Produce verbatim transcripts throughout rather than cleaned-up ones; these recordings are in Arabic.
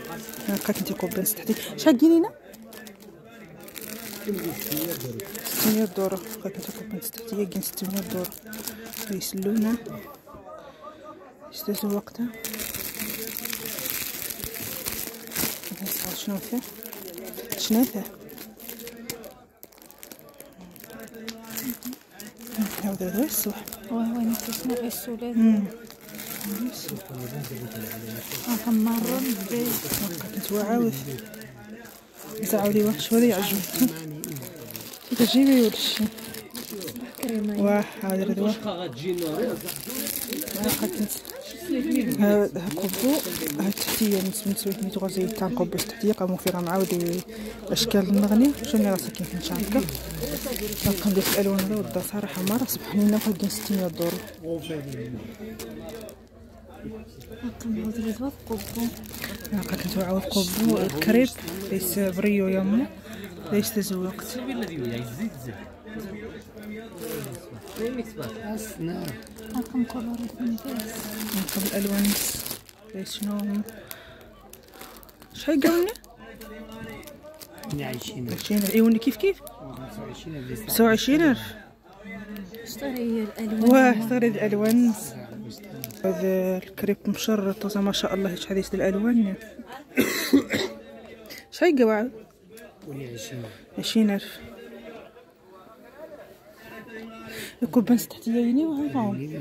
هاكا كنتي كوبان ستحتي شحال ديالينا ستمية دورة. هاكا كنتي كوبان ستحتي كاين ستمية دورة يسلونا يستازو وقتها. شنو فيه شنو فيه هذا هذا الصبح واه وين تسمع السولاد اه مرة بديت كنت واعاود زعودي واش شو هذا يعجبك تجيبي ولا شي واه هذا الدواء هذا كوبو هاد تحتيه نسميتو سميتو غازي تاع كوبو تحتيه قاموا فيها معاود اشكال المغني شنو راسك كيف نشاركه كندير في الالوان هذا ودا صراحه ما راه سبحان الله واحد ستمية دور. كنعاود الدواء كوبو هاكا كنت عاود كوبو الكريب ليس بريو يامو ليس تزوقت هاكم كولوريت ممتاز هاكا بالالوان ليس شنو شحال قالولنا عشرين عشرين عيوني كيف كيف خمسة وعشرين ألف. شطري هي الالوان واه صغير الالوان هذا الكريب مشرط ما شاء الله شحال يسد الالوان شحال قواعد عشرين ألف. الكوبان تحتيه يني وهاي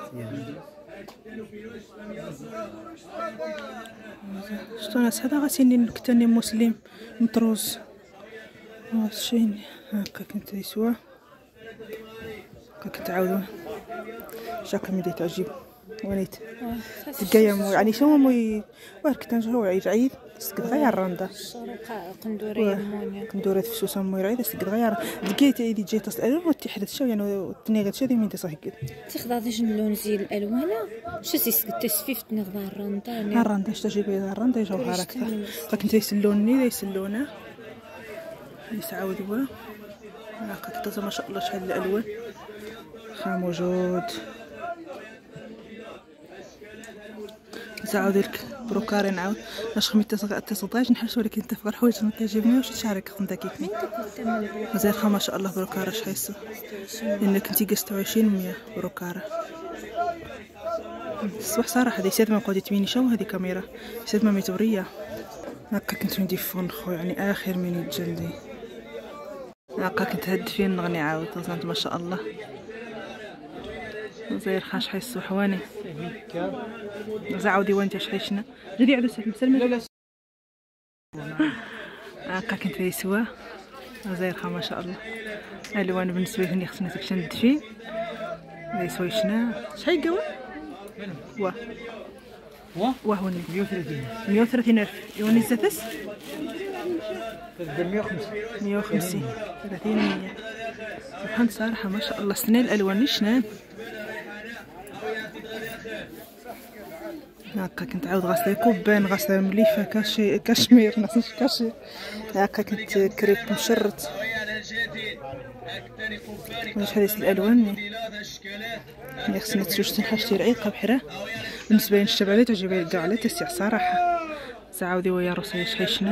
شتو ناس هذا غاسيني كتاني مسلم مطروز هاشين هاكا كنت يسوا هاكا كنت عاودو شكل ملي تعجب وليت تلقايا يعني شنو مي واه كنت هو عيد عيد سكت غير الرنده الشرقاء قندوريه مونيا قندوره فسوسه موي عيد سكت غير لقيت ايدي جيت تصل وتحدث شو يعني التنيغه شادي من تصح كده تخضع اللون زي الالوان شو سيسك التسفيف تنغض الرنده الرنده اش تجيبي الرنده جوهر اكثر فكنت يسلوني يسلونه يسعود هو هاكا كنت ما شاء الله شحال الالوان خا موجود زعود لك بروكاري نعاود اش خميت تصداج نحس ولكن انت فقر حوايج ما كيعجبنيش شعرك خمدا كيف مزال خا ما شاء الله بروكاري شحال يسوى لانك انتي ستة وعشرين مية بروكاري الصباح صراحه هذه سيد ما قودي تبيني شو هذه كاميرا سيد ما ميتوريه هكا كنت ندير فون خو يعني اخر من الجلدي هكا كنت هد فين نغني عاود وصلت ما شاء الله زير خاش حي الصبح واني زعودي وانت اش حيشنا جدي على سلم سلم هكا كنت في سوا زير خا ما شاء الله الوان بالنسبه لي خصنا تمشي ندفي لي سويشنا شحال قوا واه واه واه وني مية وثلاثين مية وثلاثين ألف يوني زاتس مية وخمسين مية وخمسين ثلاثين مية سبحان صراحة ما شاء الله سنين الألوان شنان هاكا كنت عاود غاسله كوبان غاسله مليفة كاشي كاشمير ناس كاشي هاكا كنت كريب مشرط شحال يسد الألوان اللي خصني تشوش تنحاش تير عيقة بحرة بالنسبة لي نشتبع عليه تعجبني كاع على تسع صراحة زعاودي ويا روسي شحيشنا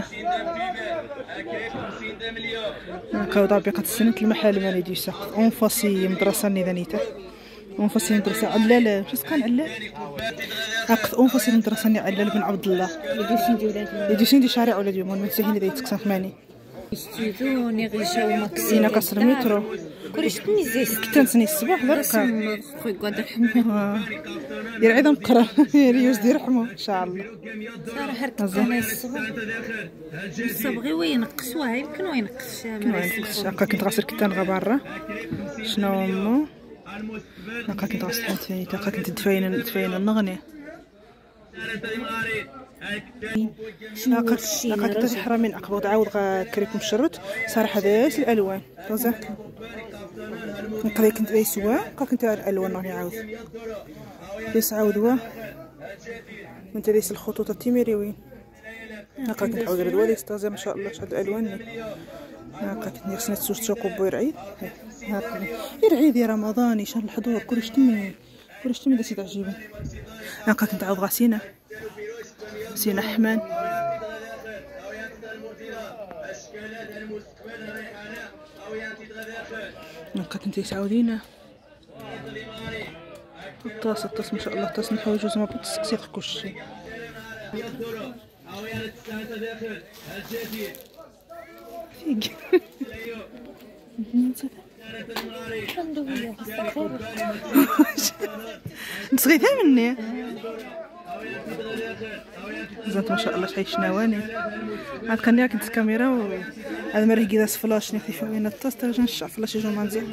هاكا وضابقة السنة المحل مالي ديسا اونفاسي مدرسة نيذانيتا اونفاسي مدرسة علال واش كان علال هاكا اونفاسي مدرسة ني علال بن عبد الله يديسين دي شارع ولا ديما نسهين دي تكسان ثماني يستيدو ني غيجاو ماكسينا كسر مترو كلش تنزيس كنت نسني الصباح دركا خويا قاد رحمه دير عيد مقرا يوز دير رحمه ان شاء الله صراحه ركبت انا الصبح الصبغي وينقص واه يمكن وينقص هاكا كنت غاسل كتان برا شنو امو هاكا كنت غاسل حنت ثاني هاكا كنت تفاين تفاين النغني هاكا هاكا كنت تحرى من عقبه تعاود كريب مشرط صراحه داس الالوان رزق نقري كنت بيسوا هاكا كنت الالوان راني عاود ليس عاودوا وانت ليس الخطوط التيميريوين هاكا كنت عاود الدوا ليس تازا ما شاء الله شحال الالوان هاكا كنت خصنا تسوس تشوكوبو يرعيد هاكا يرعيد يا رمضان شهر الحضور كلش تمي كلش تمي داسي تعجبني هاكا كنت عاود غاسينه سينا حمان هاكا كنتي تعاودينا الطاس الطاس ما شاء الله طاس نحو جوج ما بتسكسي كلشي نصغيتها مني زات ما شاء الله شحال شناواني عاد كان كنت الكاميرا و هذا مرة كذا فلاش نخدي فين الطاس ترجع نشع فلاش يجو مزيان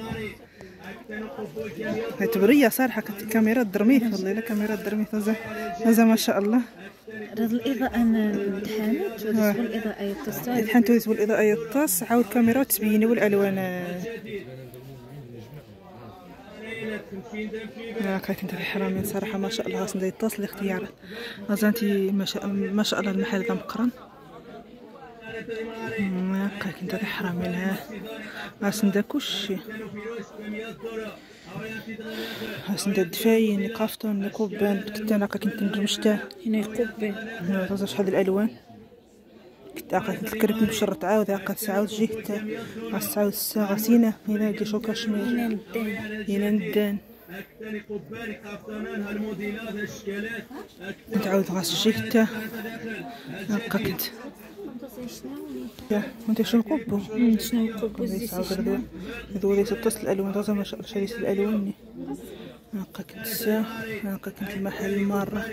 هاي تبريه صراحه كانت الكاميرا درميت والله الا كاميرا درميت هذا ما شاء الله هذا الاضاءه امتحنت ولا الاضاءه الطاس امتحنت والاضاءه الطاس عاود كاميرا وتبيني والالوان هاكا كنت في حرامين صراحه ما شاء الله ندير الطاس الاختيار غازانتي ما شاء ما شاء الله المحل كان مقرن هاكا كنت في حرامين ها غاسندا كلشي غاسندا الدفاين القافطون الكوبان كنت انا كنت نرمشته هنا الكوبان هذا شحال الالوان كنت اخذت الكريب مشرط عاود هاكا تعاود جيت غاس تعاود غاسينه هنا كي شو كاشمير هنا ندان هنا ندان نتعاود غاس جيت هاكا كنت وانت شنو الكوبو شنو الكوبو هذو هذو ليس تصل الالوان هذا ما شاء الله شريت الالوان هاكا كنت سا هاكا كنت المحل مره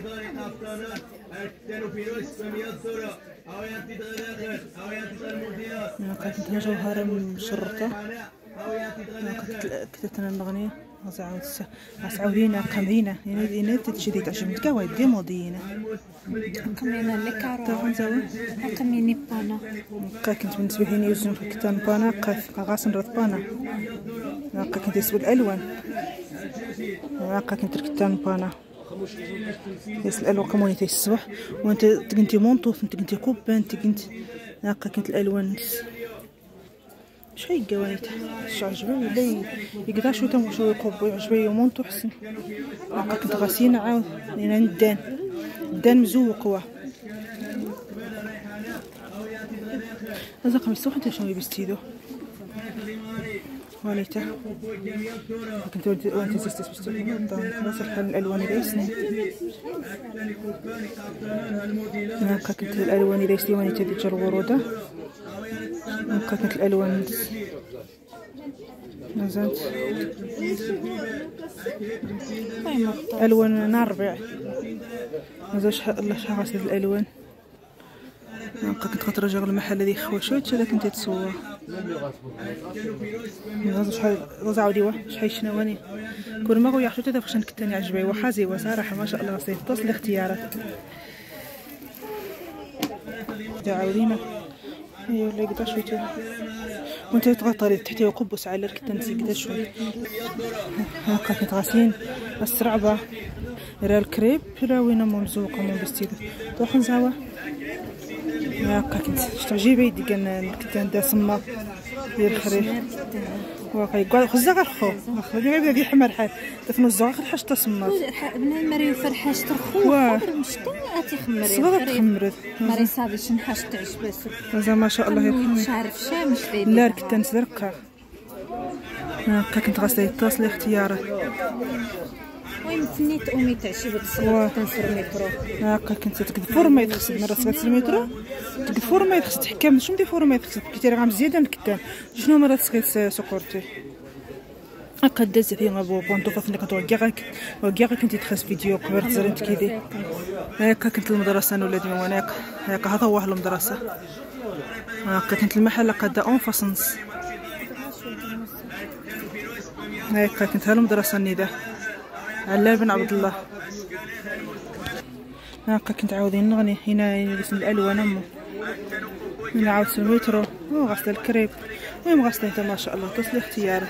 هاكا كنت جوهره مشرطه هاكا كنت انا نغني عاود عاودينا قمرينا هنا تجديد عجبني كوا دي مودينا قمرينا اللي كارو قمريني بانا هاكا كنت بالنسبه لي يوزن في كتان بانا قاف غاس نرد بانا هاكا كنت يسوي الالوان هاكا كنت كتان بانا يس الالوان كومونيتي الصباح وانت كنتي مونطوف انت كنتي كوبان انت كنت هاكا كنت الالوان شحال قوانيت شو عجبني ولا يقدر شو تم شو يقبو عجبني ومونطو حسن هاكا كنت غاسينه عاود لينا ندان ندان مزوق هو هذا قميص صح انت شنو لبستيدو وليته كنت وانت زست بستو خلاص الحال الالوان ليسني هاكا كنت الالوان ليسني وانت تدي الوروده هاكا كنت الالوان نزلت الوان نهار الربيع هذا شحال الله شحال غاسل الالوان هاكا كنت غترجع المحل هذي خواشوت هذا كنت تصور هذا شحال هذا عاودي شحال شناواني كل ما غويا حشوت هذا فاش كنت عجبي وحازي وصراحه ما شاء الله غاسل طاس الاختيارات عاودينا ايوا ولا قدا شويه وانت تغطري تحتي وقبس على الكتان قدا شويه هاكا كنت غاسلين السرعبه راه الكريب راه وين ممزوقه مو بستيدو طوح نزاوه هاكا كنت شتا جيبي ديك الكتان دا سما ديال الخريف واقعي كاع خزا غير خو خلي غير بدا حمر حال تفنو الزغا غير حاجه تسمر بنا المري فرحاش ترخو مشطه اتي خمري صغا تخمرت مري صافي شن حاجه تعجبس هذا ما شاء الله مش عارف شامش لا الكتان زرقاء هاكا كنت غاسله الطاس الاختيارات وين تنيت امي تعشي بالصلاه تنصر مترو هاكا كنت تقدفور ما يتغسل مره تغسل المترو تقدفور ما يتغسل تحكم شنو دي فور ما يتغسل كنتي راه مزياده الكتان شنو مره تغسل سكرتي هاكا دازت فيها بو بونطوفا فين كنت وكاك وكاك كنت تخس فيديو كبرت زرنت كيدي هاكا كنت المدرسه انا ولادي هناك هاكا هذا هو المدرسه هاكا كنت المحل قد اون فاسنس هاكا كنت هالمدرسه الندى علال بن عبد الله هاكا كنت عاودين نغني هنا اسم الالوان امو هنا عاود المترو وغسل الكريب المهم غسلته ما شاء الله تصل اختياره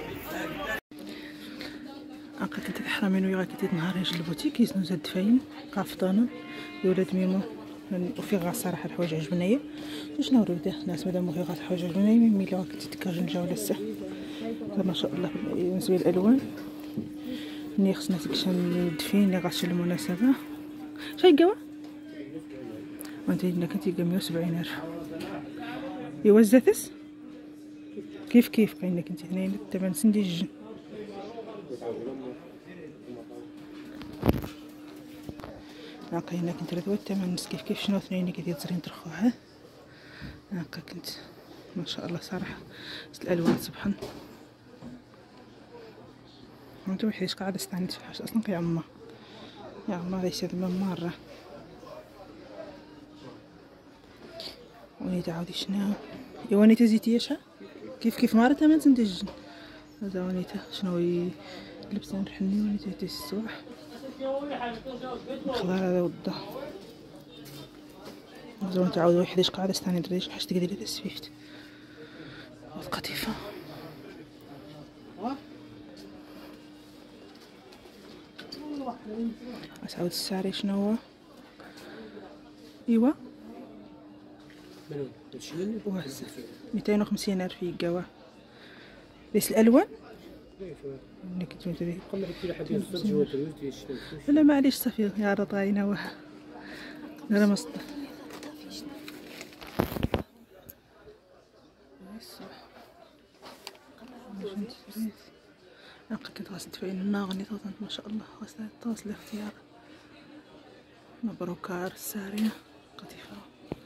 هاكا كنت كحرامين ويا كنت نهار يجي البوتيك يزنو زاد فاين قافطانه يا ولاد ميمو وفي غا صراحه الحوايج عجبنايا شنو نوريده ناس مادام في غا الحوايج عجبنايا ملي لا كنت تكرجن جا ولا السه ما شاء الله بالنسبه للالوان ملي خصنا تكشن الدفين اللي غاشي المناسبه شحال قوا وانت هنا كنتي مية وسبعين الف ايوا الزاتس كيف كيف كاينه كنتي هنايا الثمن سندي الجن. هاكا هنا كنت راه الثمن كيف كيف شنو اثنين كيدير تزرين ترخوها. هاكا كنت ما شاء الله صراحه الالوان سبحان. انتو حيت قاعده استعنت في حاجه اصلا كيعمر يعمر ليس هذا مره. ونيت عاودي شنو ايوا نيتا زيتيه شحال كيف كيف مره ثمن سندج. هذا ونيتا شنو هي لبسان رحني ونيتا تي الصباح الخضار هذا ودا زعما تعاود واحد اش قاعده استاني دري شحال تقدري دير السويفت القطيفه. اسعود الساري شنو هو ايوا ميتين وخمسين الف يقاوه ليس الالوان اللي كنت تدري لا معليش صافي يا رطاينه واه لا مصدر نلقى كنت غاسل تفعيل الناغني طوطن ما شاء الله غاسل توصل اختيار مبروكار السارية قطيفة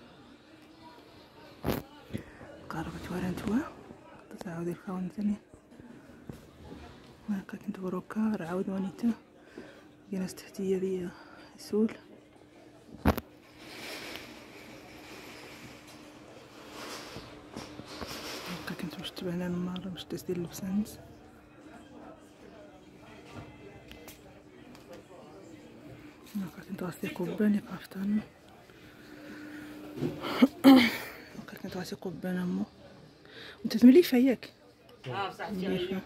قاربة ورانتوا تعاود الخوان ثاني. هاكا كنت بروكار عاود ونيتا جناس تحتية دي يسول. هاكا كنت مش تبعنا المرة مش تسدير اللبسانس. هاكا كنت غاسلي قبان يقافتان. هاكا كنت غاسلي قبان امو انت تمليفة ياك؟ اه صح مليفة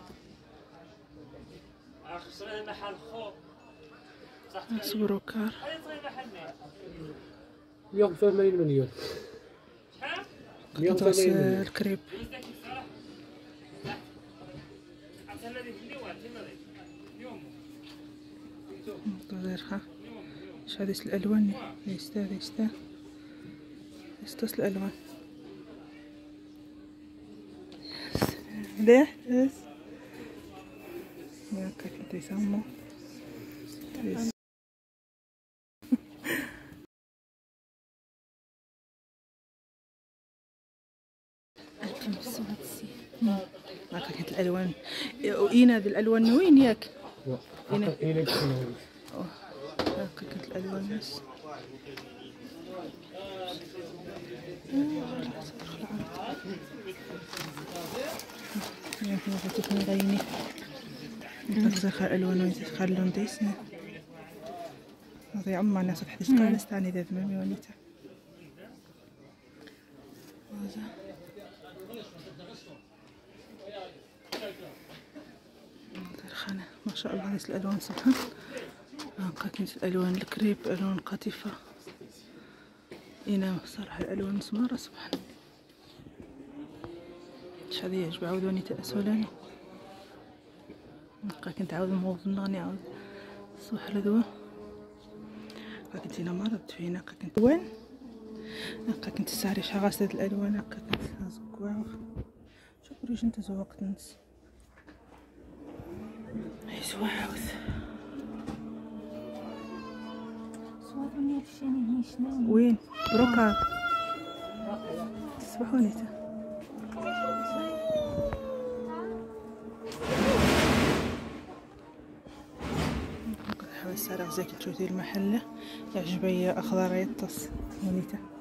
خسرنا محل خو صح سبروكار مية وثمانين مليون شحال؟ مية وثمانين مليون الكريب طيرها اش هذه الالوان ليست ليست ليست الالوان ليه بس هاكا كنت يسمو هاكا كانت الالوان وين هذه الالوان وين ياك هنا هاكا كانت الالوان بس يمكن تكون غيني نزخ الالوان ويتخل لون ديسنا هذا عم الناس تحدث قال استاني ذا مامي ونيتا هذا الخانة ما شاء الله. هذه الالوان سبحان هاكا كانت الالوان الكريب الوان قطيفة هنا صراحة الالوان مسمارة سبحان. اش هذه يعجب عاود ونيتا اسولاني نبقى كنت عاود موظف نغني عاود الصباح لذوه. هاكا كنت هنا مرضت فينا هاكا كنت وين هاكا كنت ساري شحال غاسلة الالوان هاكا كنت زكواغ شوف ريش انت زوقت نس ايوا عاود صوتني الشاني هي شنو وين بروكا تصبحوا نيتا السارة زيك تشوفي المحلة يعجبني أخضر يطس ونيتا